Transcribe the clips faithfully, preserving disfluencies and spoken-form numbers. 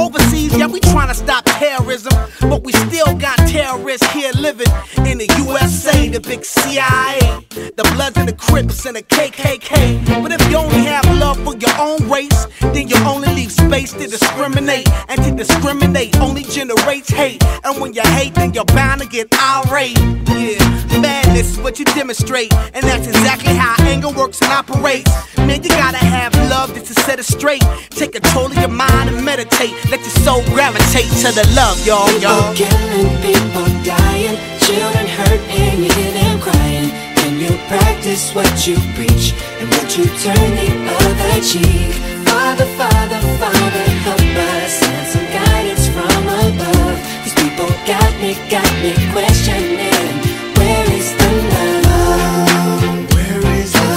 Overseas, yeah, we trying to stop terrorism, but we still got terrorists here living in the U S A, the big C I A, the Bloods and the Crips and the K K K. But if you only have love for your own race, then you only leave space to discriminate, and to discriminate only generates hate. And when you hate, then you're bound to get irate. Yeah, madness is what you demonstrate, and that's exactly how anger works and operates. Man, you gotta have love just to set it straight. Take control of your mind and meditate. Let your soul gravitate to the love, y'all, y'all. People killing, people dying, children hurt and you hear them crying. Can you practice what you preach, and would you turn the other cheek? Father, Father, Father, help us, send some guidance from above. These people got me, got me questioning, where is the love? Where is the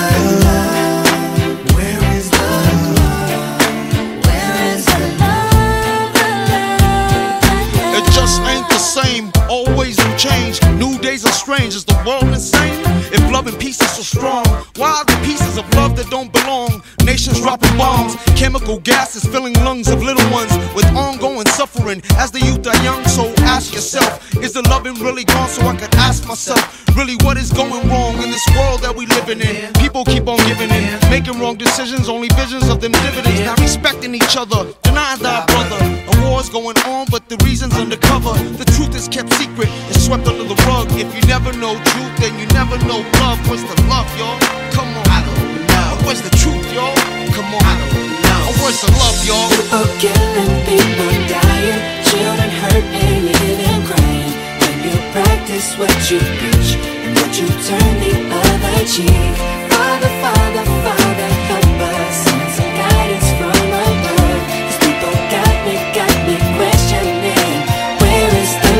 love? Where is the love? Where is the love? The love, the love? It just ain't the same, always new change. New days are strange, is the world insane? If love and peace is so strong, why are there pieces of love that don't belong? Nations dropping bombs, chemical gases filling lungs of little ones with ongoing suffering. As the youth are young, so ask yourself, is the loving really gone? So I could ask myself, really what is going wrong in this world that we living in? People keep on giving in, making wrong decisions, only visions of them dividends. Not respecting each other, denying thy brother. A war's going on, but the reason's undercover. The truth is kept secret, it's swept under the rug. If you never know truth, then you never know love. Where's the love, y'all? Come on. I don't know. Where's the truth, y'all? Come on. I don't know. Where's the love, y'all? People killing, people dying, children hurt and you hear them crying. When you practice what you preach, and would you turn the other cheek? Father, Father, Father, help us, send some guidance from above. These people got me, got me questioning, where is the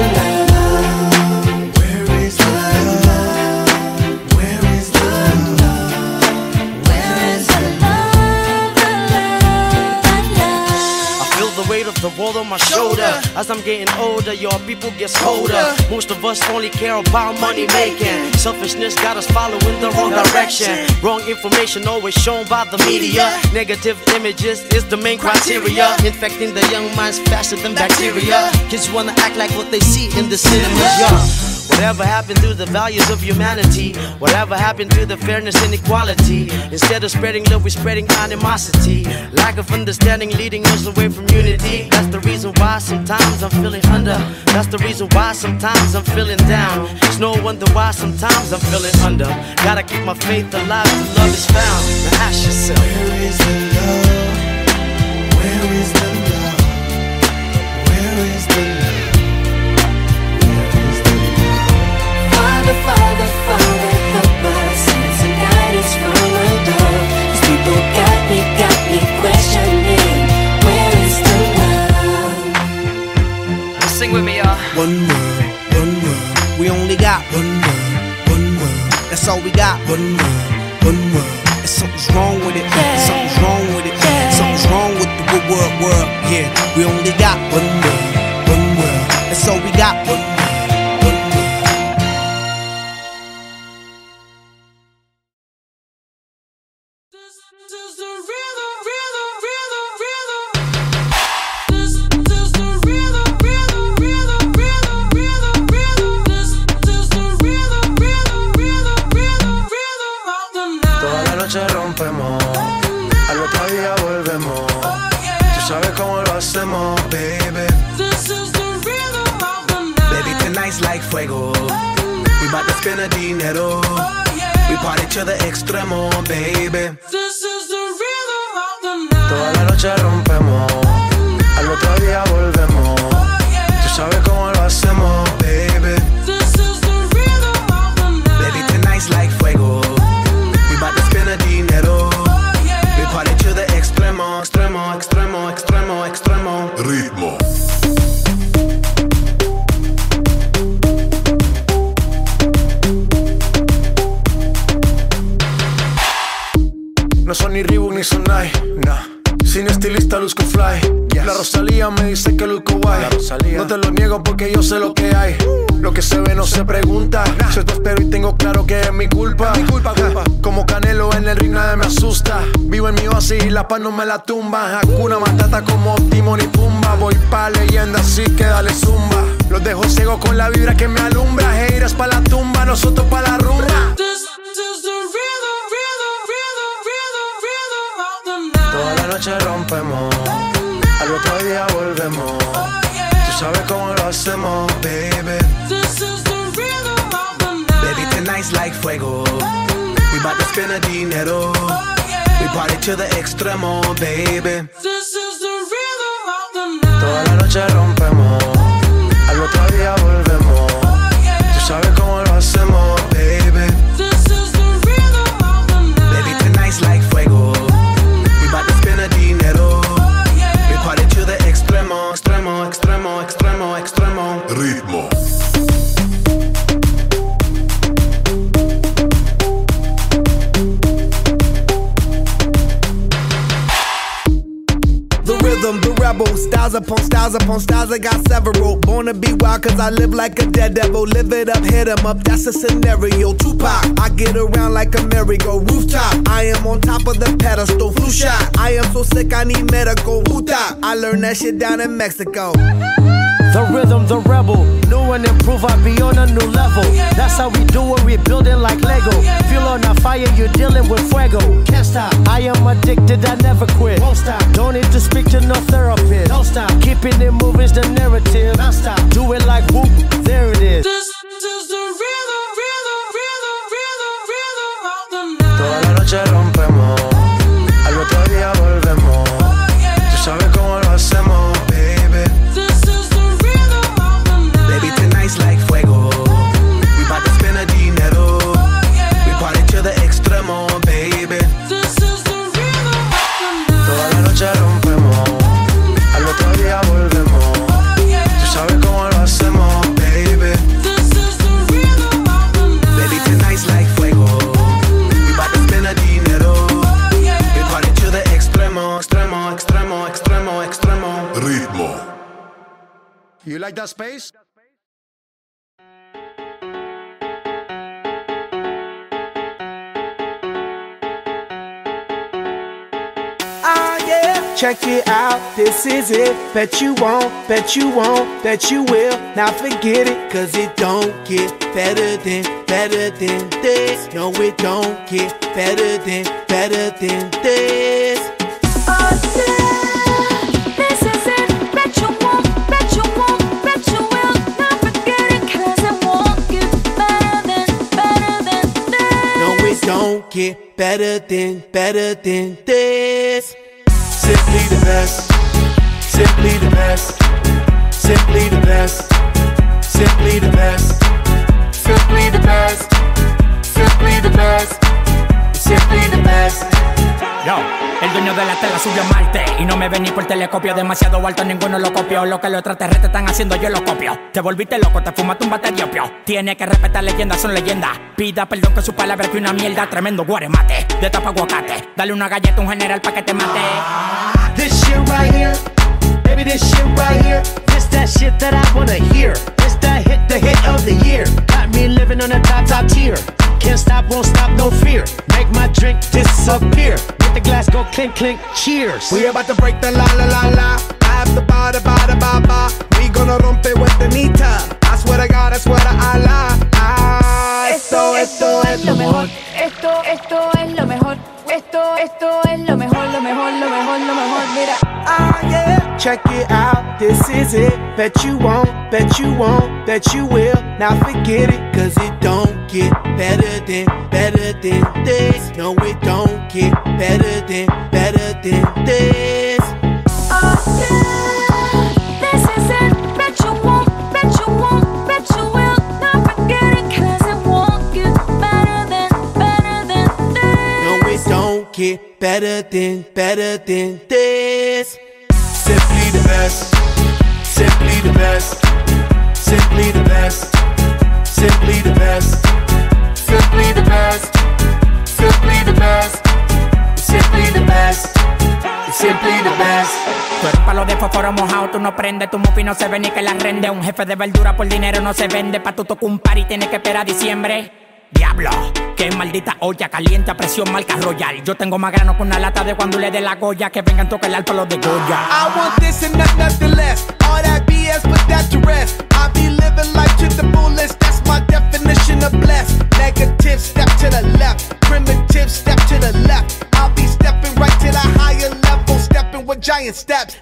love? Where is the love? Where is the love? Where is the love? The love, the love. I feel the weight of the world on my shoulder. As I'm getting older, your people get colder. Most of us only care about money making. Selfishness got us following the wrong direction. Wrong information always shown by the media. Negative images is the main criteria, infecting the young minds faster than bacteria. Kids wanna act like what they see in the cinemas, yeah. Whatever happened to the values of humanity? Whatever happened to the fairness and equality? Instead of spreading love, we're spreading animosity. Lack of understanding leading us away from unity. That's the reason why sometimes I'm feeling under. That's the reason why sometimes I'm feeling down. It's no wonder why sometimes I'm feeling under. Gotta keep my faith alive till love is found. Now ask yourself, where is the love? Where is the love? Where is the love? Father, Father, Father, help us, send some guidance from above. These people got me, got me questioning, where is the love? sing with me, y'all. One world, one world, we only got one world, one world, that's all we got. One world, one world, and something's wrong with it, yeah. something's wrong with it, yeah. Something's wrong with the good world, world, yeah. We only got one world, one world, that's all we got. One world. Rompemos, al otro día volvemos. Tú sabes cómo lo hacemos, baby. Baby, tonight's like fuego. We bout to spend a dinero. We party to the extremo, baby. Toda la noche rompemos, al otro día volvemos. Tú sabes cómo lo hacemos, baby. Baby, tonight's like fuego. About to spend a dinero. Oh, yeah. We party to the extremo, extremo, extremo, extremo, extremo. Ritmo. No son ni Reebok ni Sonai, nah. Sin estilista luzco fly, yes. La Rosalía me dice que luzco guay. No te lo niego porque yo sé lo que hay. Lo que se ve no se pregunta. nah. Soy tu espero y tengo claro que es mi culpa, es mi culpa, culpa. Como Canelo en el ring nadie me asusta. Vivo en mi oasis y la paz no me la tumba. Hakuna Matata como Timon y Pumba. Voy pa' leyenda, así que dale zumba. Los dejo ciego con la vibra que me alumbra. Heiras pa' la tumba, nosotros pa' la rumba. This, this is the rhythm, rhythm, rhythm, rhythm, rhythm of the night. Toda la noche rompemos, al otro día volvemos. Tú sabes cómo lo hacemos, baby. This is the rhythm of the night. Baby, tonight's like fuego. We bout to spend a dinero. We party to the extremo, baby. This is the rhythm of the night. Toda la noche rompemos, al otro día volvemos. Tú sabes cómo lo hacemos, baby. This is the rhythm of the night. Baby, tonight's like fuego. We bout to spend a dinero. We party to the extremo, extremo, extremo, extremo, extremo. Ritmo. The rebel, styles upon styles upon styles, I got several. Born to be wild cause I live like a dead devil. Live it up, hit 'em up, that's a scenario. Tupac, I get around like a merry-go. Rooftop, I am on top of the pedestal. Flu shot, I am so sick I need medical. Huta, I learned that shit down in Mexico. The rhythm, the rebel, new and improve, I be on a new level. That's how we do it, we building like Lego. Feel on a fire, you're dealing with fuego. Can't stop, I am addicted, I never quit. Won't stop, don't need to speak to no therapist. Don't stop, keeping it moving's the narrative. Don't stop, do it like whoop, there it is. This is the rhythm, rhythm, rhythm, rhythm, rhythm of the night. Toda la noche rompemos, al otro día volvemos. Tú sabes cómo lo hacemos, baby. This is the rhythm of the night. Baby, tonight's like fuego. We bout to spend a dinero. We party to the extremo, baby. This is the rhythm of the night. Toda la noche rompemos, al otro día volvemos. Tú sabes cómo lo hacemos, baby. This is the rhythm of the night. Baby, tonight's like fuego. We bout to spend a dinero. We party to the extremo, extremo, extremo, extremo, extremo. Ritmo. You like that space? Ah, yeah. Check it out, this is it. Bet you won't, bet you won't, bet you will. Now forget it, cause it don't get better than, better than this. No, it don't get better than, better than this. Oh yeah, this is it. Bet you won't, bet you won't, bet you will. Now forget it, cause it won't get better than, better than this. No, it don't get better than, better than this. Simply the best, simply the best, simply the best, simply the best, simply the best, simply the best, simply the best. Yo, el dueño de la tela subió a Marte y no me ven ni por telescopio. Demasiado alto, ninguno lo copió. Lo que los extraterrestres están haciendo, yo lo copio. Te volviste loco, te fumaste un bate de opio. Tiene que respetar leyendas, son leyendas. Pida perdón que su palabra que una mierda. Tremendo guaremate, de tapa aguacate. Dale una galleta a un general pa' que te mate. This shit right here, baby, this shit right here. This that shit that I wanna hear. This that hit, the hit of the year. Got me living on a top, top tier. Can't stop, won't stop, no fear. Make my drink disappear. Let the glass go clink, clink, cheers. We about to break the la la la la. I have the ba da ba da ba ba. We gonna rompe with the nita. I swear to God, I swear to Allah. Ah, esto, esto es lo mejor. Esto, esto es lo mejor. Esto, esto es lo mejor, lo mejor, lo mejor, lo mejor. Mira. Ah, yeah. Check it out, this is it. Bet you won't, bet you won't, bet you will. Now forget it, cause it don't get better than, better than this. No, it don't get better than, better than this. Oh yeah, this is it. Bet you won't, bet you won't, bet you will. Now forget it, cause it won't get better than, better than this. No, it don't get better than, better than this. Simply the best, simply the best, simply the best, simply the best, simply the best, simply the best, simply the best, simply the best. Tú eres palo de fósforo mojado, tú no prendes, tu mufi no se ve ni que la rende. Un jefe de verdura por dinero no se vende, pa' tu tocar un par y tienes que esperar a diciembre. Diablo, que maldita olla caliente a presión marca Royal. Yo tengo más grano con una lata de cuando le dé la Goya. Que vengan toca el alto los de Goya. I want this and not nothing less.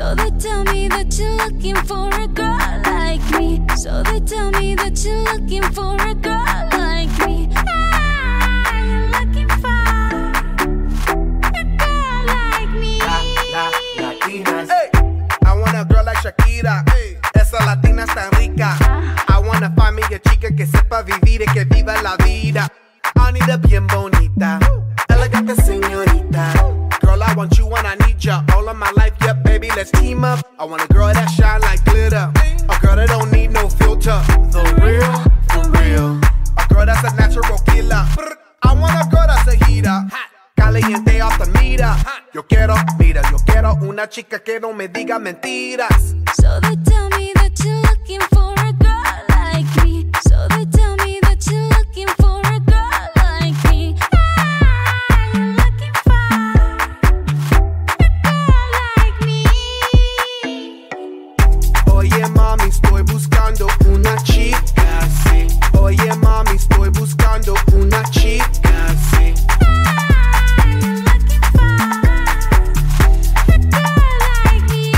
So they tell me that you're looking for a girl like me. So they tell me that you're looking for a girl like me. Ah, you're looking for a girl like me. La, la, Latinas. Hey, I want a girl like Shakira. Hey, esa latina es tan rica. I wanna find me a chica que sepa vivir y que viva la vida. I need a bien bonita, elegante señorita. Girl, I want you and I need ya all of my life, yeah, baby, let's team up. I want a girl that shine like glitter, a girl that don't need no filter. The real, for real, a girl that's a natural killer. I want a girl that's a heater, caliente off the meter. Yo quiero, mira, yo quiero una chica que no me diga mentiras. So they tell me that you're looking for a girl like me. So they tell me that you're looking for a girl like me. Ah, you're looking for a girl like me. Oye mami, estoy buscando una chica, sí. Oye mami, estoy buscando una chica, sí. Ah, you're looking for a girl like me.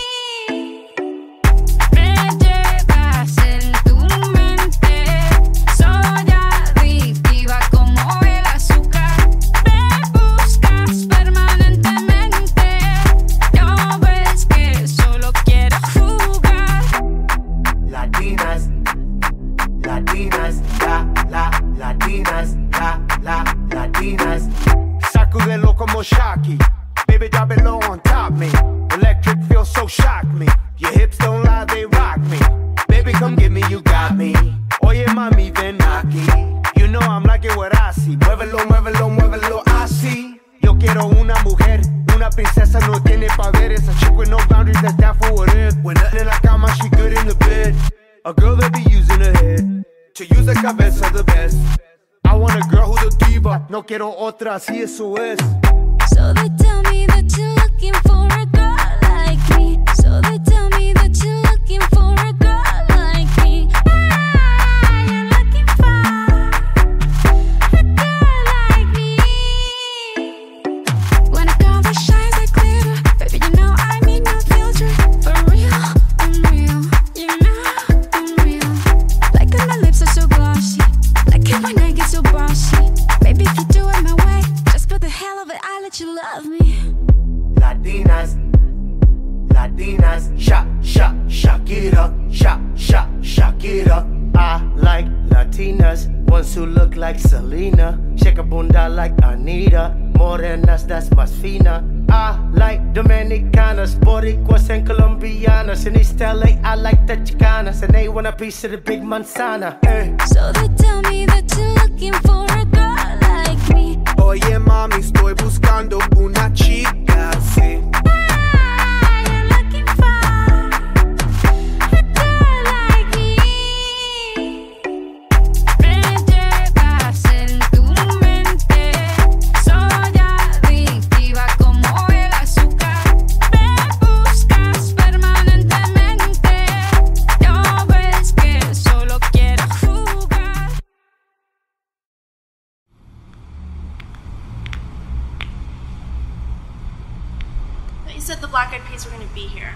Me llevas en tu mente, soy adictiva como el azúcar. Me buscas permanentemente, no ves que solo quiero jugar. Latinas, Latinas, la, la, Latinas, la, la, Latinas. Sacudelo como Shocky. Baby, drop it low on top me. Electric feels so shock me. Your hips don't lie, they rock me. Baby, come get me, you got me. Oye, mami, ven aquí. You know I'm liking what I see. Muévelo, muévelo, muévelo, así. Yo quiero una mujer, una princesa, no tiene poderes. A chick with no boundaries, that's down for what if. When nothing in la cama, she good in the bed. A girl that be using her head to use the cabeza the best. I want a girl who's a diva. No quiero otra, así eso es. So they tell me that you're looking for a girl like me. So they tell me that you're looking for a girl like me. Ah, you're looking for a girl like me. When a girl that shines like glitter, baby, you know I need no filter. For real, I'm real. You know I'm real. Like how my lips are so glossy. Like how my neck is so bossy. Baby, if you do it my way, just for the hell of it, I let you love me. Latinas, Latinas, sha, sha, Shakira, sha, sha, Shakira. I like Latinas, ones who look like Selena, shake a bunda like Anita, morenas that's más fina. I like Dominicanas, Boricuas and Colombianas. In East L A, I like the Chicanas, and they want a piece of the big manzana. Hey. So they tell me that you're looking for a girl like me. Oye mami, estoy buscando una chica, sí. Ah, you're looking for a girl like me. Me llevas en tu mente, soy adictiva como el azúcar. Me buscas permanentemente, no ves que solo quiero jugar. You said the Black Eyed Peas were going to be here.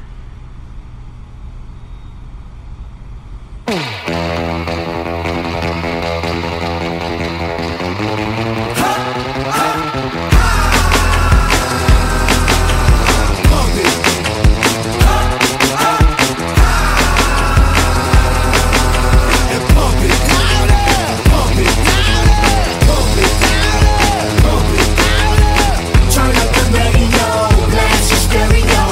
Turn up the radio, blast your stereo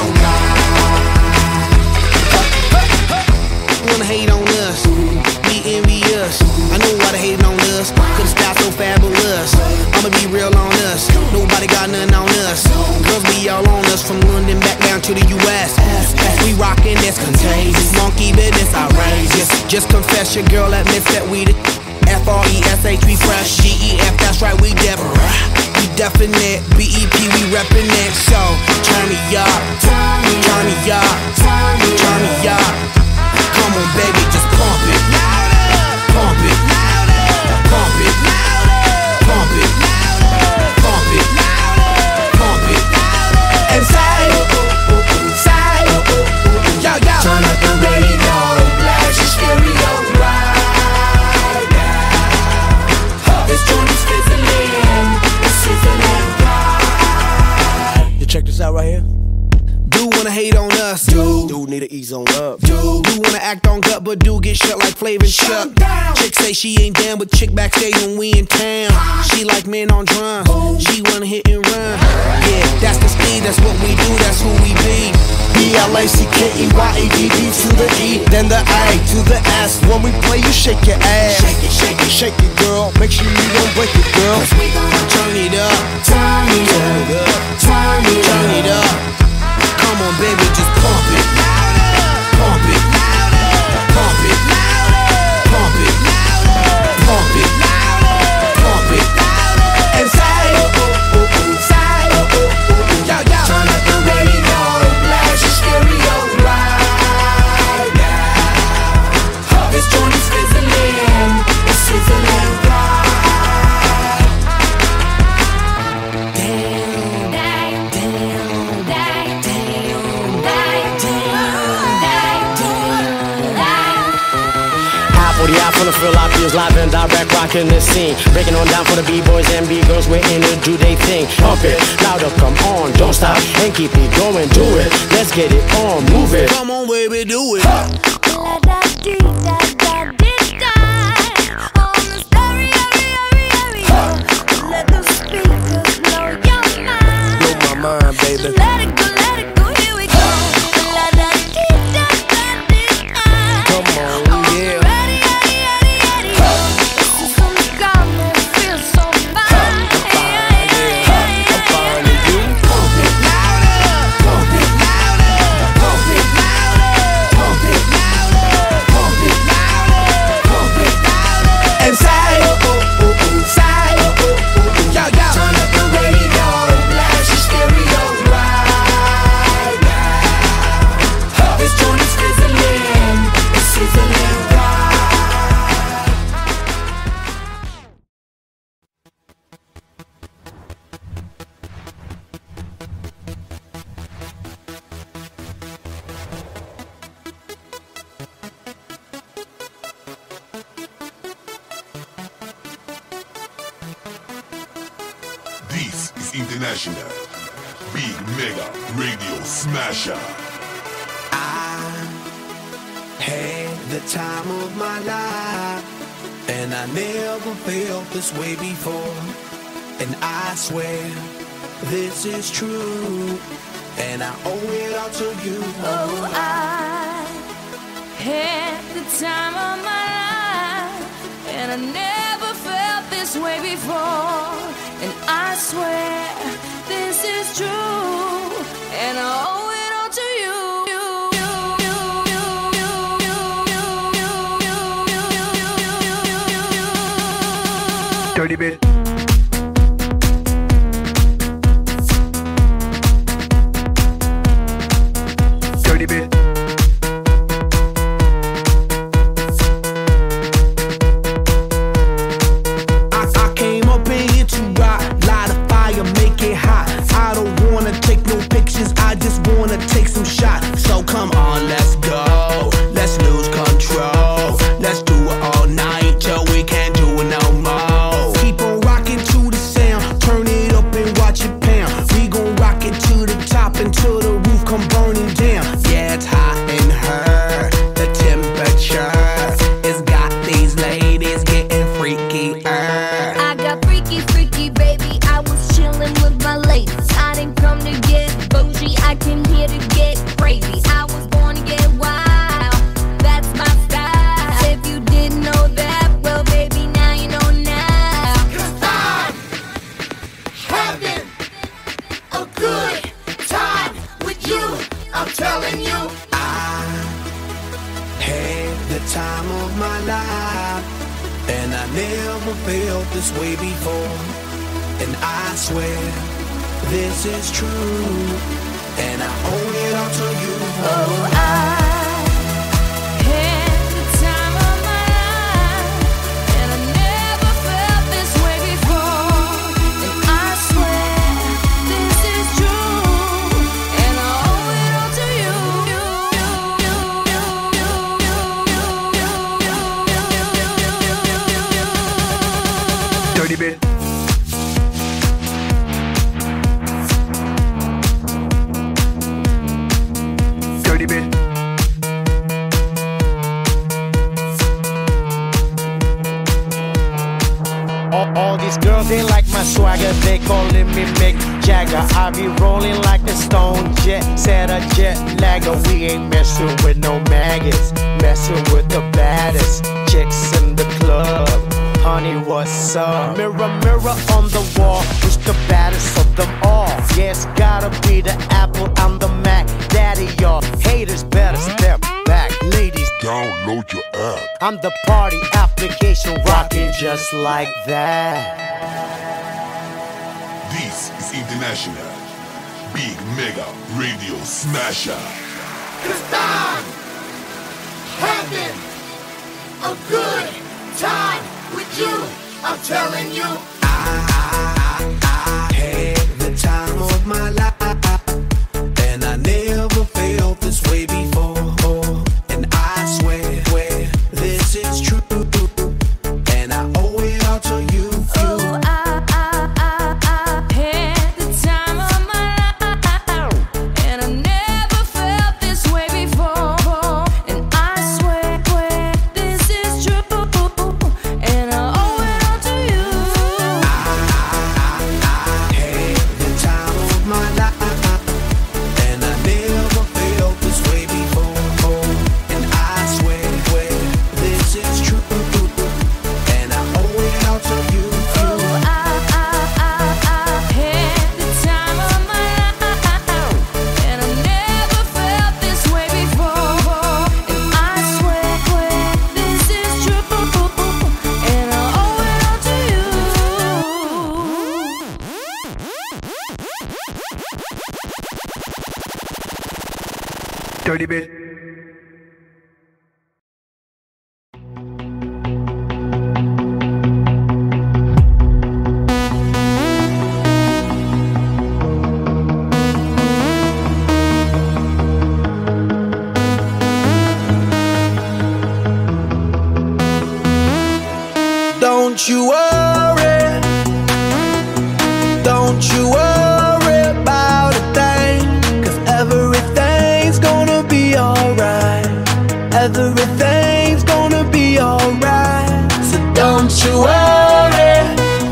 Wanna hate on us, be envious. I know why they hating on us, cause the style so fabulous. I'ma be real on us, nobody got nothing on us. Girls be all on us, from London back down to the U S We rockin' this contagious, monkey business outrageous. Just confess your girl admits that we the F R E S H, we fresh. G E F, that's right, we different. We definite, B E P, we reppin' it. So, turn me up, turn me up, turn me up. Come on, baby, just pump it, pump it, pump it, pump it, pump it, pump it. And say, say, hate on us. Dude, dude need to ease on up. Dude, do wanna act on gut, but do get shut like Flavor and Chuck. Chick say she ain't down with chick backstage when we in town. She like men on drums. She wanna hit and run. Yeah, that's the speed, that's what we do, that's who we be. B L A C K E Y A D D to the E, then the A to the S. When we play, you shake your ass. Shake it, shake it, shake it, girl. Make sure you don't break it, girl. Cause we gon' turn it up, turn it up, turn it up, turn it up. Come on, baby, just pump it, pump it, pump it, pump it, pump it, pump it, and say, oh, oh, oh, say, oh, oh, oh, yo, yo. Turn up the radio, blast your stereo right now. This joint is fizzling, it's sizzling right. Damn, damn, damn, damn, damn, damn, damn. High for the eye, full of feel, I feels live and direct, rocking the scene. Breaking on down for the B-boys and B-girls, we're in to do they thing. Pump it, louder, come on, don't stop, and keep it going, do it. Let's get it on, move it. Come on, baby, do it. Blow my mind, baby. Let it go, let it go, here we go. La da dee da da dee da. Come on, yeah. Ready, ready, ready, ready. This is gonna got me feel so fine. I'm fine and you. Pump it louder, pump it louder, pump it louder, pump it louder, pump it louder, pump it louder, and say, oh, oh, oh, oh, say, oh, oh, oh, oh, yo, yo. Turn up the radio, blast your stereo right now. This joint is fizzling, it's sizzling right. This is International Big Mega Radio Smasher. Had the time of my life, and I never felt this way before. And I swear this is true, and I owe it all to you. Oh, I had the time of my life, and I never felt this way before. And I swear this is true, and I owe it all to you. Dirty bit. Dirty bit. I, I came up in here to rock, light a fire, make it hot. I don't wanna take no pictures, I just wanna take some shots. So come on, let's go, let's lose control. Let's do it all night till we can't do it no more. Keep on rocking to the sound, turn it up and watch it pound. We gon' rock it to the top until the roof come burning down. Yeah, it's hot in her, the temperature it's got these ladies getting freaky. I got freaky, freaky, baby. I was chillin' with my ladies. I didn't come to get bougie, I came here to get crazy. I was born to get wild, that's my style. If you didn't know that, well, baby, now you know now. Cause I'm having a good time with you, I'm telling you. I had the time of my life, and I never felt this way before. And I swear this is true, and I owe it all to you. Oh, I had the time of my life, and I never felt this way before. And I swear this is true, and I owe it all to you. Dirty bit. Dirty bit. All, all these girls, they like my swagger. They calling me Mick Jagger. I be rolling like a stone jet. Set a jet lagger. We ain't messing with no maggots. Messing with the baddest chicks in the club. Honey, what's up? Mirror, mirror on the wall. Who's the baddest of them all? Yeah, it's gotta be the Apple and the Mac. Daddy, y'all haters better step back. Ladies, Download your app. I'm the party application rocking just like that. This is International Big Mega Radio Smasher. Cause I'm having a good time with you. I'm telling you, I, I, I, I had the time of my life, and I never felt this way before. And I swear, swear this is true, and I owe it all to you. Oh, I, I, I, I had the time of my life, and I never felt this way before. And I swear, swear this is true, and I owe it all to you. I, I, I had the time of my life, and I never felt this way before. And I swear, swear this is true, and I owe it all to you. Oh, I, I, I, I had the time of my life, and I never felt this way before. And I swear, swear this is true, and I owe it all to you. Dirty bit. Don't you worry, don't you worry about a thing, cause everything's gonna be alright. Everything's gonna be alright. So don't you worry,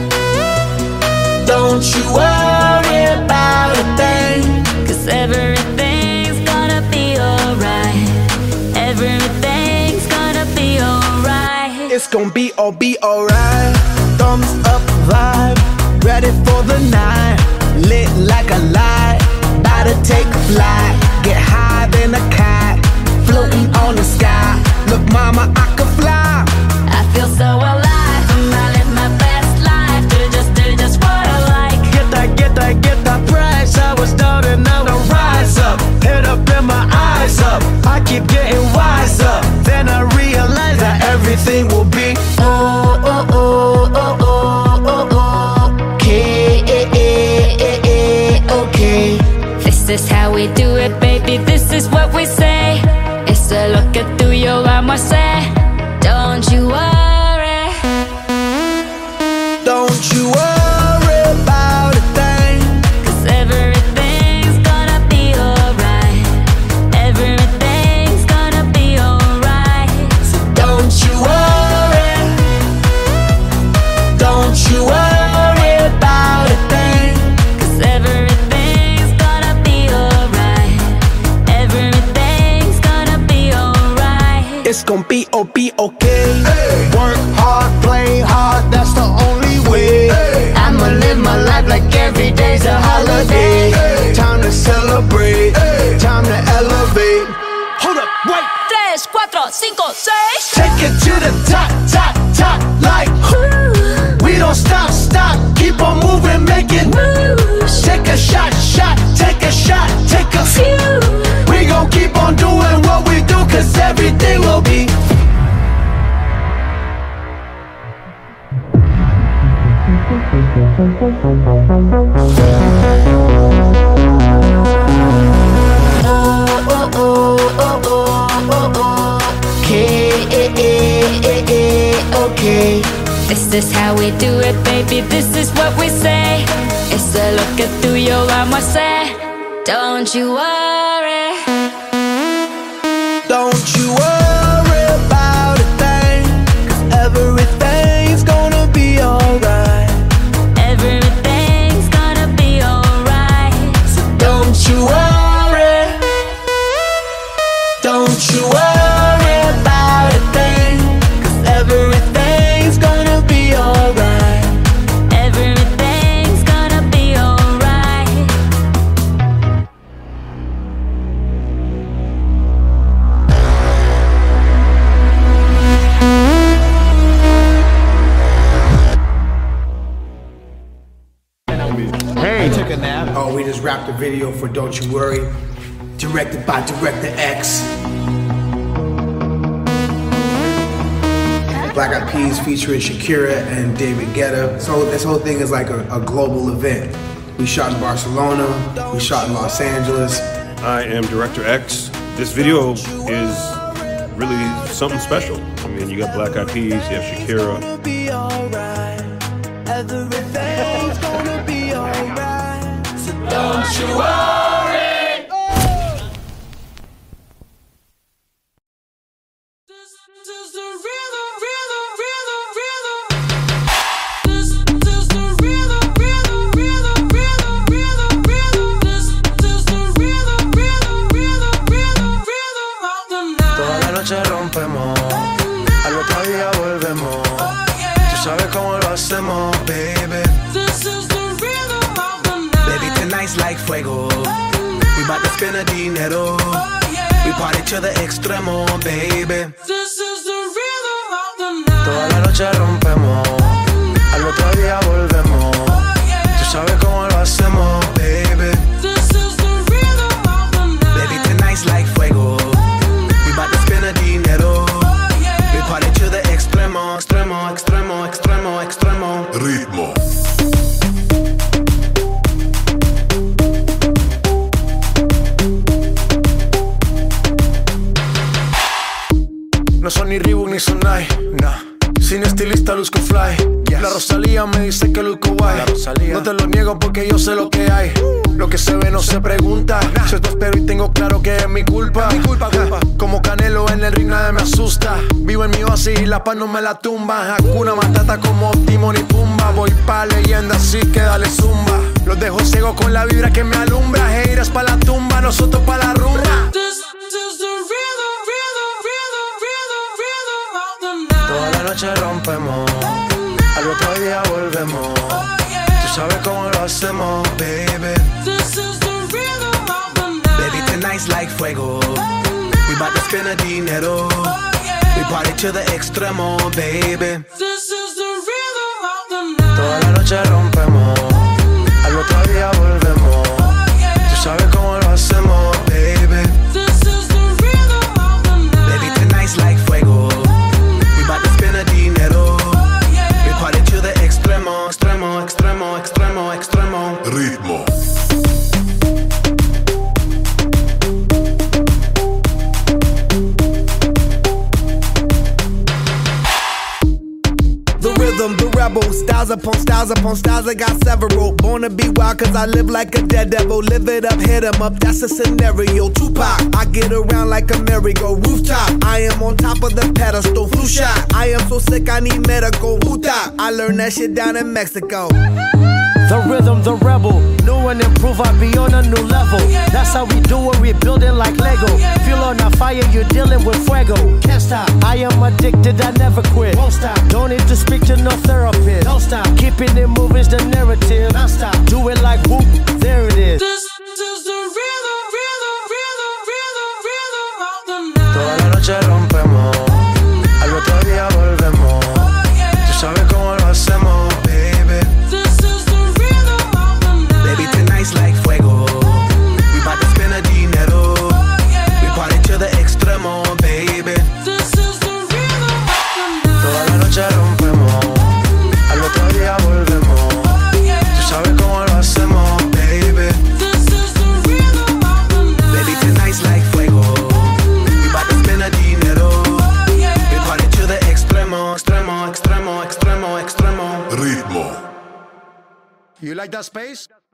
don't you worry about a thing, Cause everything's gonna be alright. Everything's gonna be alright. it's gonna be all be alright. Thumbs up vibe, ready for the night. Lit like a light, about to take a flight. Get higher than a cat, floating on the sky. Look mama, I could fly. I feel so alive, and I live my best life. Do just, do just what I like. Get that, get that, get that price. I was down and now I rise up. Head up and my eyes up. I keep getting wiser. Then I realize that everything will be Oh, oh, oh, oh, oh, oh, oh. Okay, eh, eh, eh, eh, okay. This is how we do it, baby. This is what we say. It's a look at through your arm, I say. Don't you worry. Don't you worry about a thing, Cause everything's gonna be alright. Everything's gonna be alright. so don't you worry. Don't you worry about a thing. Cause everything's gonna be alright. Everything's gonna be alright. It's gonna be oh be okay. work hard, play hard. That's the only way. I'ma live my life like every day's a holiday. Time to celebrate, time to elevate. Hold up, wait. Tres, cuatro, cinco, seis. Take it to the top, top, top, like we don't stop, stop, keep on moving, make it. Take a shot, shot, take a shot, take a few. We gon' keep on doing what we do, cause everything will be. Oh, oh, oh, oh, oh, oh, oh. Okay, eh, eh, eh, eh, okay. This is how we do it, baby. This is what we say. It's a look at through your arm, I say. Don't you worry. Don't you worry about a thing, 'cause everything's gonna be alright. Everything's gonna be alright. So don't you worry, don't you worry about a thing, 'cause everything's gonna be alright. Everything's gonna be alright. Hey, took a nap. Oh, we just wrapped a video for Don't You Worry, directed by Director X. Black Eyed Peas featuring Shakira and David Guetta. So this whole thing is like a, a global event. We shot in Barcelona, we shot in Los Angeles. I am Director X. This video is really something special. I mean, you got Black Eyed Peas, you have Shakira. Be alright. Everything's gonna be alright. So don't you worry. Toda la noche rompemos, al otro día volvemos. Tú sabes cómo lo hacemos, baby. Baby, tonight's like fuego. We bout to spend a dinero. We party to the extremo, baby. Toda la noche rompemos, al otro día volvemos. Tú sabes cómo lo hacemos, baby. Baby, tonight's like fuego. We bout to spend a dinero. We party to the extremo, extremo, extremo, extremo, extremo. Ritmo. No son ni Reebok ni Sonai, nah. Sin estilista luzco fly. Yes. La Rosalía me dice que luzco guay. No te lo niego porque yo sé lo que hay. Lo que se ve no se pregunta. Nah. Si esto espero y tengo claro que es mi culpa. Mi culpa, culpa. Como Canelo en el ring nadie me asusta. Vivo en mi oasis y la paz no me la tumba. Hakuna Matata como Timon y Pumba. Voy pa' leyenda así que dale zumba. Los dejo ciego con la vibra que me alumbra. Heiras pa' la tumba, nosotros pa' la rumba. Toda la noche rompemos, al otro día volvemos. Tú sabes cómo lo hacemos, baby. Baby, tonight's like fuego. We bout to spend a dinero. We party to the extremo, baby. Toda la noche rompemos, al otro día volvemos. Tú sabes cómo lo hacemos, baby. Baby, tonight's like fuego. We bout to spend a dinero. We party to the extremo, extremo, extremo, extremo, extremo. Ritmo. The rhythm, the rebel, styles upon styles upon styles, I got several. Born to be wild cause I live like a dead devil. Live it up, hit 'em up, that's a scenario. Tupac, I get around like a merry-go rooftop. I am on top of the pedestal, flu shot. I am so sick I need medical. Huta, I learned that shit down in Mexico. The rhythm, the rebel, new and improve, I be on a new level. That's how we do it, we building like Lego. Feel on a fire, you're dealing with fuego. Can't stop, I am addicted, I never quit. Won't stop, don't need to speak to no therapist. Don't stop, keeping it moving's the narrative. Non stop, do it like whoop, there it is. This is the rhythm, rhythm, rhythm, rhythm, rhythm of the night. Toda la noche rompemos, al otro día volvemos. Tú sabes cómo lo hacemos, baby. Baby, tonight's like fuego. We bout to spend a dinero. We party to the extremo, baby. Toda la noche rompemos, al otro día volvemos. Tú sabes cómo lo hacemos, baby. Baby, tonight's like fuego. We bout to spend a dinero. We party to the extremo, extremo, extremo, extremo, extremo. Ritmo. You like that space?